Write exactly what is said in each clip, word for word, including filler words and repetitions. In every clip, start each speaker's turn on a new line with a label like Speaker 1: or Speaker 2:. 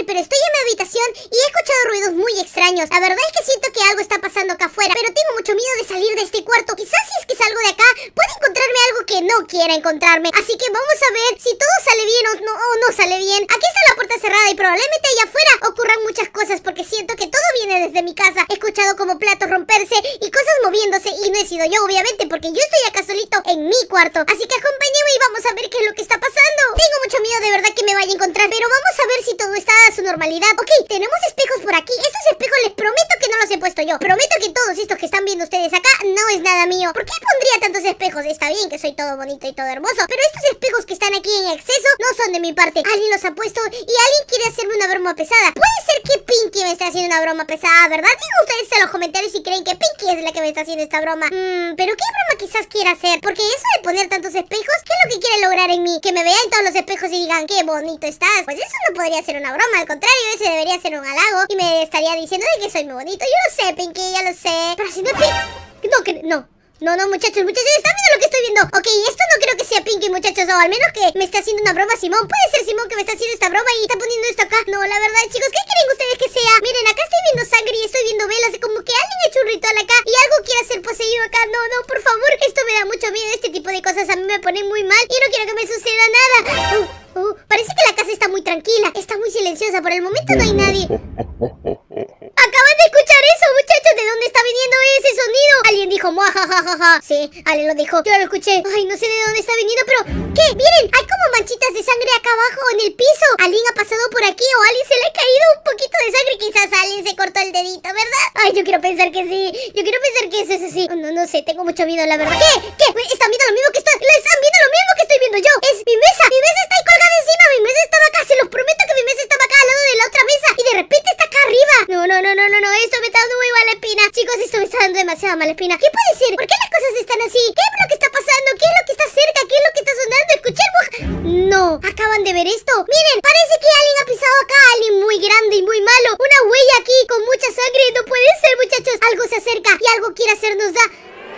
Speaker 1: pero estoy en mi habitación y he escuchado ruidos muy extraños. La verdad es que siento que algo está pasando acá afuera, pero tengo mucho miedo de salir de este cuarto. Quizás si es que salgo de acá, puede encontrarme algo que no quiera encontrarme. Así que vamos a ver si todo sale bien o no, o no sale bien. Aquí está la puerta cerrada y probablemente allá afuera ocurran muchas cosas, porque siento que todo viene desde mi casa. He escuchado como platos romperse y cosas moviéndose, y no he sido yo, obviamente, porque yo estoy acá solito en mi cuarto. Así que acompáñame y vamos a ver qué es lo que está pasando. Tengo mucho miedo de verdad que me vaya a encontrar, pero vamos a ver si todo está a su normalidad. Ok, tenemos espejos por aquí. Estos espejos les prometo que no los he puesto yo. Prometo que todos estos que están viendo ustedes acá no es nada mío. ¿Por qué pondría tantos espejos? Está bien que soy todo bonito y todo hermoso, pero estos espejos que están aquí en exceso no son de mi parte. Alguien los ha puesto y alguien quiere hacerme una broma pesada. Puede ser que Pinky me esté haciendo una broma pesada, ¿verdad? Digan ustedes en los comentarios si creen que Pinky es la que me está haciendo esta broma. Mmm, pero ¿qué broma quizás quiera hacer? Porque eso de poner tantos espejos, ¿qué es lo que quiere lograr en mí? Que me vean todos los espejos y digan qué bonito estás. Pues eso no podría ser una broma, al contrario, ese debería ser un halago y me estaría diciendo de que soy muy bonito. Yo lo sé, Pinky, ya lo sé. Pero si no es Pinky... No, que... no. No, no, muchachos, muchachos, ¿están viendo lo que estoy viendo? Ok, esto no creo que sea Pinky, muchachos, o al menos que me está haciendo una broma Simón. Puede ser Simón que me está haciendo esta broma y está poniendo esto acá. No, la verdad, chicos, ¿qué creen ustedes que sea? Miren, acá estoy viendo sangre y estoy viendo velas, como que alguien ha hecho un ritual acá y algo quiere ser poseído acá. No, no, por favor, esto me da mucho miedo. Este tipo de cosas a mí me ponen muy mal y no quiero que me suceda nada. Uh, uh, parece que la casa está muy tranquila, está muy silenciosa, por el momento no hay nadie. Acaban de escuchar eso, muchachos. ¿De dónde está viniendo ese sonido? Alguien dijo muajajajaja. Sí, alguien lo dijo, yo lo escuché. Ay, no sé de dónde está viniendo, pero ¿qué? Miren, hay como manchitas de sangre acá abajo en el piso. Alguien ha pasado por aquí o a alguien se le ha caído un poquito de sangre. Quizás a alguien se cortó el dedito, ¿verdad? Ay, yo quiero pensar que sí. Yo quiero pensar que es eso, sí. No, no sé, tengo mucho miedo, la verdad. ¿Qué? ¿Qué? ¿Están viendo lo mismo que estoy? ¿Están viendo lo mismo que estoy viendo yo? Es mi mesa. Mi mesa está ahí colgada encima. Mi mesa estaba acá. Se los prometo que mi mesa estaba acá al lado de la otra mesa y de repente está acá arriba. No, no, no, no, no, no. Esto me está dando muy mala espina. Chicos, esto me está dando demasiada mala espina. ¿Qué puede ser? ¿Por qué las cosas están así? ¿Qué es lo que está pasando? ¿Qué es lo que está cerca? ¿Qué es lo que está sonando? ¿Escuché? No, acaban de ver esto. Miren, parece que alguien ha pisado acá. Alguien muy grande y muy malo. Una huella aquí con mucha sangre. No puede ser, muchachos. Algo se acerca y algo quiere hacernos da...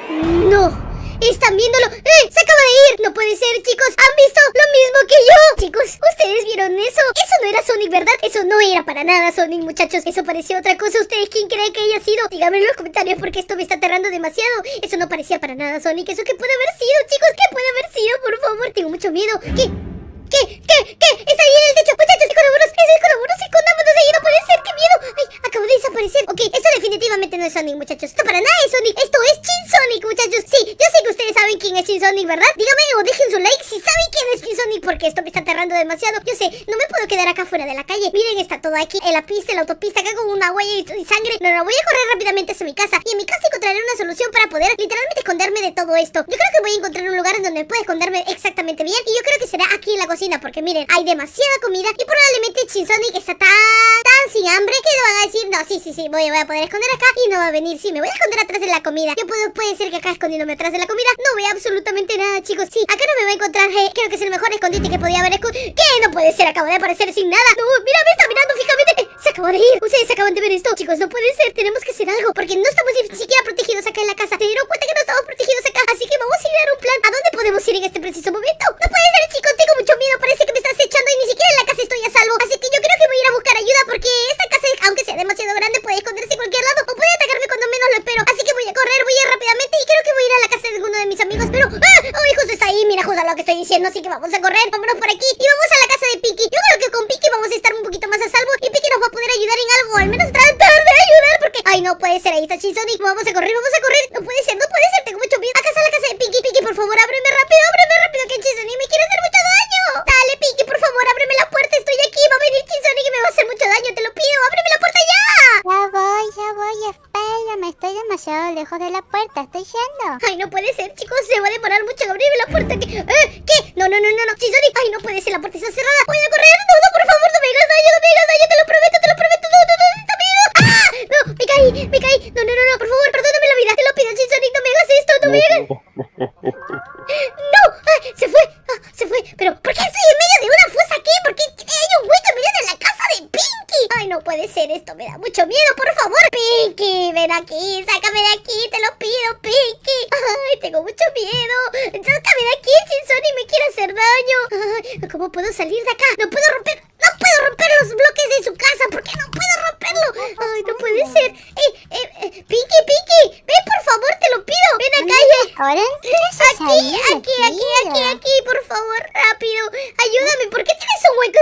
Speaker 1: No. Están viéndolo. ¡Eh! ¡Se acaba de ir! No puede ser, chicos. ¿Han visto lo mismo que yo? Chicos, ¿ustedes vieron eso? Eso no era Sonic, ¿verdad? Eso no era para nada Sonic, muchachos. Eso parecía otra cosa. ¿Ustedes quién creen que haya sido? Díganme en los comentarios porque esto me está aterrando demasiado. Eso no parecía para nada Sonic. ¿Eso qué puede haber sido, chicos? ¿Qué puede haber sido? Por favor, tengo mucho miedo. ¿Qué? ¿Qué? ¿Qué? ¿Qué? Está ahí en el techo. Muchachos, escondémonos. Escondémonos, escondámonos ahí. No puede ser. ¡Qué miedo! ¡Ay! Acabo de desaparecer. Ok, esto definitivamente no es Sonic, muchachos. Esto para nada es Sonic. Esto es Chin Sonic, muchachos. Sí, yo sé que ustedes saben quién es Chin Sonic, ¿verdad? Díganme o dejen su like si saben quién es Chin Sonic, porque esto me está aterrando demasiado. Yo sé, no me puedo quedar acá fuera de la calle. Miren, está todo aquí en la pista, en la autopista, acá con una huella y, y sangre. No, no, voy a correr rápidamente hacia mi casa. Y en mi casa encontraré una solución para poder literalmente esconderme de todo esto. Yo creo que voy a encontrar un lugar en donde pueda esconderme exactamente bien. Y yo creo que será aquí en la cocina, porque miren, hay demasiada comida y probablemente Chin Sonic está tan, tan sin hambre que le van a decir, no, sí, sí, sí, voy, voy a poder esconder acá y no va a venir. Sí, me voy a esconder atrás de la comida. Yo puedo, puede ser que acá escondiéndome atrás de la comida no vea absolutamente nada, chicos. Sí, acá no me va a encontrar. Hey, creo que es el mejor escondite que podía haber escondido. ¿Qué? No puede ser, acabo de aparecer sin nada. No, mira, me está mirando fijamente. Eh, se acabó de ir. Ustedes acaban de ver esto. Chicos, no puede ser, tenemos que hacer algo, porque no estamos ni siquiera protegidos acá en la casa. ¿Se dieron cuenta que no estamos protegidos acá? Así que vamos a idear un plan. ¿A dónde podemos ir en este preciso momento? No puede ser, chicos, tengo mucho miedo. Parece que me estás echando y ni siquiera en la casa estoy a salvo. Así que yo creo que voy a ir a buscar ayuda, porque esta casa, aunque sea demasiado grande, puede esconderse en cualquier lado o puede atacarme cuando menos lo espero. Así que voy a correr, voy a ir rápidamente y creo que voy a ir a la casa de alguno de mis amigos. Pero, ¡ah! ¡Oh, justo está ahí! Mira, justo lo que estoy diciendo. Así que vamos a correr, vámonos por aquí y vamos a la casa de Pinky. Yo creo que con Pinky vamos a estar un poquito más a salvo y Pinky nos va a poder ayudar en algo, o al menos tratar de ayudar, porque... Ay, no puede ser, ahí está Chin Sonic. Vamos a correr, vamos a correr. No puede ser, no puede ser, tengo mucho miedo. Acá está la casa de Pinky. Pinky, por favor, ábreme rápido, ábreme rápido, que Chin Sonic me quiere hacer mucho daño. Dale, Pinky, por favor, ábreme la puerta. Estoy aquí, va a venir Chin Sonic y me va a hacer mucho daño, te lo pido. Ábreme la puerta ya.
Speaker 2: Ya voy, ya voy, espérame, estoy demasiado lejos de la puerta, estoy yendo.
Speaker 1: Ay, no puede ser, chicos, se va a demorar mucho en abrirme la puerta. ¿Qué? ¿Eh? ¿Qué? No, no, no, no, no, Chin Sonic. Ay, no puede ser, la puerta está cerrada. Voy a correr. No, no, por favor, no me hagas daño, no me hagas daño, te lo prometo, te lo prometo. No, no, no, está miedo. ¡Ah! No, me caí, me caí. No, no, no, no, por favor, perdóname la vida. Te lo pido, Chin Sonic, no me hagas esto, no me hagas. No, ah, se fue, ah, se fue. Pero, ¿por qué estoy en medio de una fosa aquí? ¿Por qué hay un hueco en medio de la casa de Pinky? Ay, no puede ser, esto me da mucho miedo, por favor. Pinky, ven aquí, sácame de aquí, te lo pido, Pinky. Ay, tengo mucho miedo. Sácame de aquí, Chin Sonic me quiere hacer daño. Ay, ¿cómo puedo salir de acá? No puedo romper, no puedo romper los bloques de su casa.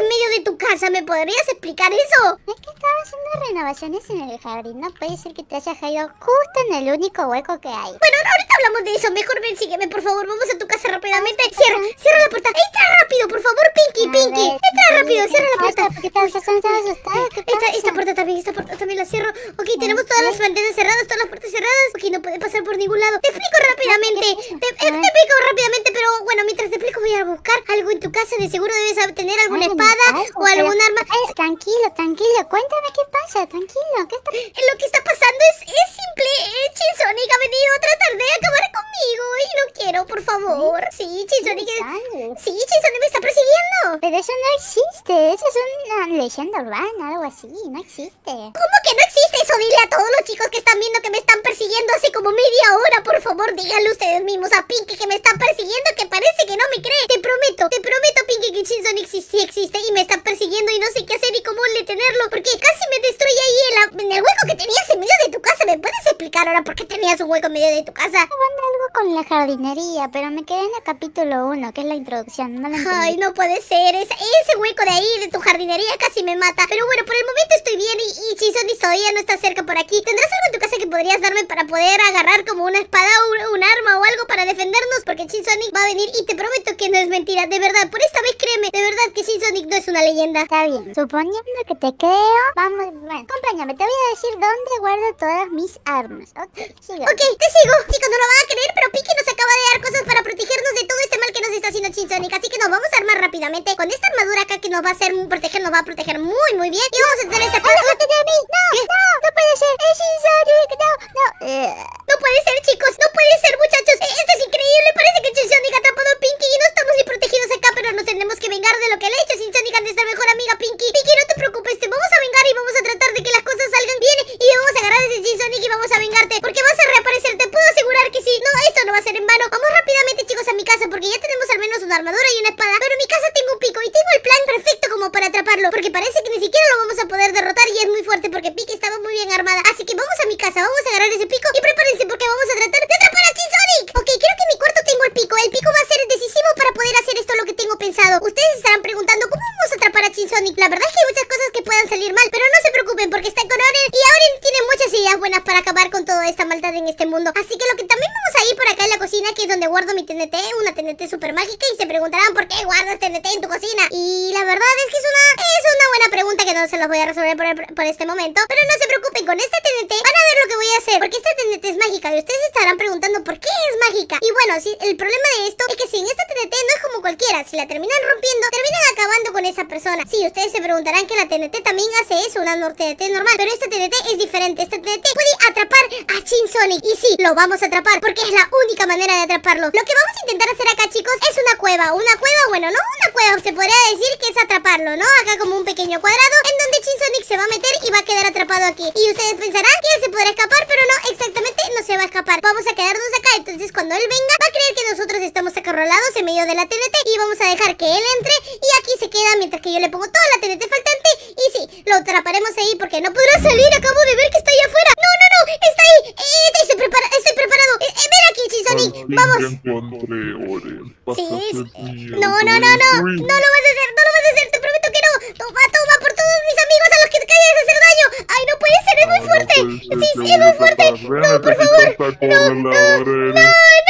Speaker 1: en medio de tu casa? ¿Me podrías explicar eso?
Speaker 2: Es que estaba haciendo renovaciones en el jardín. No puede ser que te hayas caído justo en el único hueco que hay.
Speaker 1: Bueno, ahorita hablamos de eso. Mejor ven, sígueme, por favor. Vamos a tu casa rápidamente. Cierra, cierra la puerta. Entra rápido, por favor, Pinky,
Speaker 2: A
Speaker 1: Pinky.
Speaker 2: ver,
Speaker 1: Entra rápido, cierra la puerta.
Speaker 2: ¿Por qué estás asustada? ¿Qué
Speaker 1: Esta,
Speaker 2: pasa?
Speaker 1: esta puerta también, esta puerta también la cierro. Ok, tenemos todas las ventanas cerradas, todas las puertas cerradas. Ok, no puede pasar por ningún lado. Te explico rápidamente. Te, eh, te explico rápidamente, pero bueno, mientras te explico voy a buscar algo en tu casa. De seguro debes tener alguna
Speaker 2: Ay,
Speaker 1: espada
Speaker 2: algo,
Speaker 1: o algún
Speaker 2: pero-
Speaker 1: arma.
Speaker 2: Ay, tranquilo, tranquilo. Cuéntame qué pasa. Tranquilo. ¿Qué está
Speaker 1: Eh, Lo que está pasando es, es simple. Eh, Chinsonic ha venido a tratar de acabar conmigo y no quiero, por favor. Sí, Chinsonic.
Speaker 2: pasando?
Speaker 1: Sí, Chinsonic me está persiguiendo.
Speaker 2: Pero eso no existe. Eso es una leyenda urbana, algo así. No existe.
Speaker 1: ¿Cómo que no existe eso? Dile a todos los chicos que están viendo que me están persiguiendo hace como media hora, por favor, díganle ustedes mismos a Pinky que me están persiguiendo, que parece que no me cree. Te prometo, te prometo, Pinky, que Chinsonic sí, sí existe y me está persiguiendo y no sé qué hacer y cómo detenerlo, porque casi me destruye ahí en, la, en el hueco que tenías en medio de tu casa. ¿Me puedes explicar ahora por qué tenías un hueco en medio de tu casa?
Speaker 2: Bueno, algo con la jardinería, pero me quedé en el capítulo uno, que es la introducción. No lo entendí.
Speaker 1: Ay, no puede ser, ese, ese hueco de ahí, de tu jardinería, casi me mata. Pero bueno, por el momento estoy bien y, y Chinsonic todavía no está cerca por aquí. ¿Tendrás algo en tu casa que podrías darme para poder agarrar como una espada o un, un arma o algo para defendernos? Porque Chinsonic va a venir y te prometo que no es mentira, de verdad. Por esta vez créeme, de verdad que Chinsonic no es una leyenda.
Speaker 2: Está bien. Suponiendo que te creo, vamos. Bueno, acompáñame. Te voy a decir dónde guardo todas mis armas. Ok, sigue.
Speaker 1: Ok, te sigo. Chicos, no lo van a creer, pero Pinky nos acaba de dar cosas para protegernos de todo este mal que nos está haciendo Chinsonic. Así que nos vamos a armar rápidamente con esta armadura acá que nos va a hacer proteger, nos va a proteger muy, muy bien. Y vamos a tener esta...
Speaker 2: ¡Aléjate de mí! ¡No!
Speaker 1: ¿Qué?
Speaker 2: ¡No! ¡No puede ser! ¡Es Chinsonic! ¡No! ¡No! Eh,
Speaker 1: No puede ser, chicos, no puede ser, muchachos. Eh, Esto es increíble, parece que Chinsonic ha atrapado a Pinky y no estamos ni protegidos acá, pero nos tenemos que vengar de lo que le ha hecho Chinsonic a nuestra mejor amiga Pinky. Pinky, no te preocupes, te vamos a vengar y vamos a tratar de que las cosas salgan bien y vamos a agarrar a ese Chinsonic y vamos a vengarte, porque vas a reaparecer, te puedo asegurar que sí. No, esto no va a ser en vano. Vamos rápidamente, chicos, a mi casa, porque ya tenemos al menos una armadura y una espada, pero en mi casa tengo un pico y tengo el plan perfecto como para atraparlo, porque parece que ni siquiera lo vamos a poder derrotar y es muy fuerte porque Pinky estaba muy bien armada. Así que vamos a mi casa, vamos a agarrar ese pico y prepárense porque vamos a tratar de atrapar a Chinsonic. Ok, creo que en mi cuarto tengo el pico. El pico va a ser decisivo para poder hacer esto lo que tengo pensado. Ustedes estarán preguntando cómo vamos a atrapar a Chinsonic. La verdad es que hay muchas cosas que puedan salir mal, pero no se preocupen porque está con Oren y Oren tiene muchas ideas buenas para acabar con toda esta maldad en este mundo. Así que lo que también vamos a ir por acá en la cocina, que es donde guardo mi T N T, una T N T super mágica, y se preguntarán por qué guardas T N T en tu cocina. Y la verdad es que es una, es una buena pregunta que no se los voy a resolver por, el- por este momento, pero no se preocupen, con esta T N T van a ver lo que voy a hacer, porque esta T N T es mágica y ustedes estarán preguntando por qué es mágica. Y bueno, si, el problema de esto es que sin esta T N T no es como cualquiera, si la terminan rompiendo, terminan acabando con esa persona. Sí, ustedes se preguntarán que la T N T también hace eso, una T N T normal, pero esta T N T es diferente. Esta T N T puede atrapar a Chinsonic, y sí, lo vamos a atrapar, porque es la única manera de atraparlo. Lo que vamos a intentar hacer acá, chicos, es una cueva. Una cueva, bueno, no una cueva, se podría decir que es atraparlo, ¿no? Acá como un pequeño cuadrado en donde Chinsonic se va a meter y va a quedar atrapado aquí. Y ustedes pensarán que él se podrá escapar, pero no, exactamente no se va a escapar. Vamos a quedarnos acá, entonces cuando él venga va a creer que nosotros estamos acorralados en medio de la T N T y vamos a dejar que él entre y aquí se queda mientras que yo le pongo toda la T N T faltante. Y sí, lo atraparemos ahí porque no podrá salir. Acabo de ver que está ahí afuera. No, no, no, está ahí. Eh, estoy, prepara estoy preparado. Eh, eh, ven aquí, Chinsonic. Vamos.
Speaker 3: Encontré, Oren. Vas
Speaker 1: Sí,
Speaker 3: a
Speaker 1: sí.
Speaker 3: ser mío,
Speaker 1: No, no, no, no.
Speaker 3: Oren.
Speaker 1: No lo vas a hacer, no lo vas a hacer. Te prometo que no. Toma, toma por todos mis amigos a los que te querías hacer daño. Ay, no puede ser, es muy fuerte. Sí, sí, es muy fuerte. No, por favor. No, no, no, no,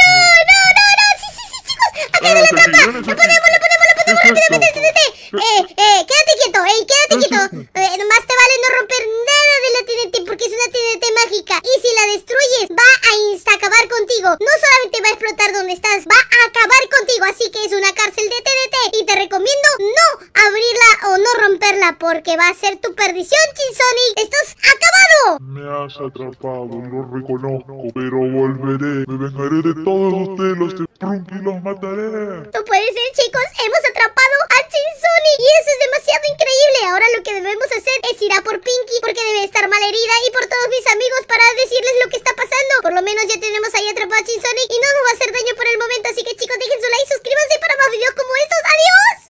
Speaker 1: no, no, no. Sí, sí, sí, chicos. Acá está la trampa. Lo ponemos, lo ponemos, lo ponemos rápidamente. T N T. Eh, eh, quédate quieto, eh, quédate quieto. Eh, nomás te vale no romper nada de la T N T porque es una T N T mágica. Y si la destruyes, va a insta acabar contigo. No solamente va a explotar donde estás, va a acabar contigo. Así que es una cárcel de T N T. Y te recomiendo no abrirla o no romperla porque va a ser tu perdición, Chinsonic. ¡Estás acabado!
Speaker 3: Me has atrapado, lo reconozco, pero volveré. Me vengaré de todos ustedes, los de Prunky, los mataré.
Speaker 1: No puede ser, chicos, hemos atrapado a Chinsonic y eso es demasiado increíble. Ahora lo que debemos hacer es ir a por Pinky porque debe estar mal herida y por todos mis amigos para decirles lo que está pasando. Por lo menos ya tenemos ahí